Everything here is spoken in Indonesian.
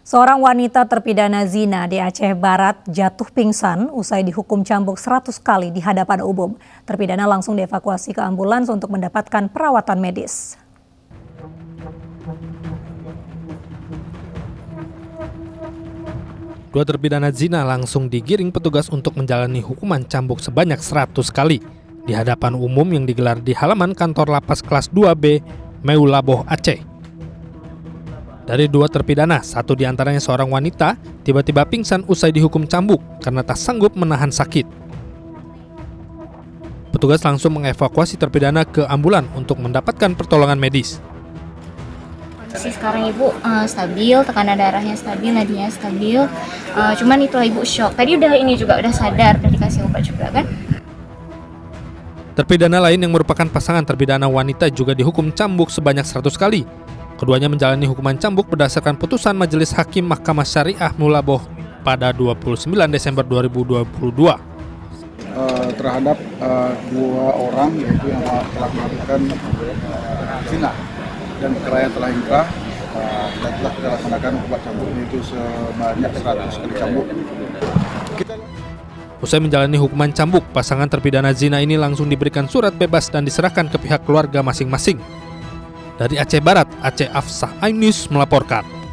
Seorang wanita terpidana zina di Aceh Barat jatuh pingsan usai dihukum cambuk 100 kali di hadapan umum. Terpidana langsung dievakuasi ke ambulans untuk mendapatkan perawatan medis. Dua terpidana zina langsung digiring petugas untuk menjalani hukuman cambuk sebanyak 100 kali di hadapan umum yang digelar di halaman kantor lapas kelas 2B Meulaboh, Aceh. Dari dua terpidana, satu diantaranya seorang wanita tiba-tiba pingsan usai dihukum cambuk karena tak sanggup menahan sakit. Petugas langsung mengevakuasi terpidana ke ambulan untuk mendapatkan pertolongan medis. Kondisi sekarang ibu stabil, tekanan darahnya stabil, nadinya stabil. Cuman itulah ibu shock. Tadi udah sadar, udah dikasih obat juga kan. Terpidana lain yang merupakan pasangan terpidana wanita juga dihukum cambuk sebanyak 100 kali. Keduanya menjalani hukuman cambuk berdasarkan putusan Majelis Hakim Mahkamah Syariah Meulaboh pada 29 Desember 2022. Terhadap dua orang yaitu yang telah melakukan zina dan perkara yang telah inkrah dan telah kita laksanakan obat cambuknya itu sebanyak 100 kali cambuk. Usai menjalani hukuman cambuk, pasangan terpidana zina ini langsung diberikan surat bebas dan diserahkan ke pihak keluarga masing-masing. Dari Aceh Barat, Aceh Afsah iNews melaporkan.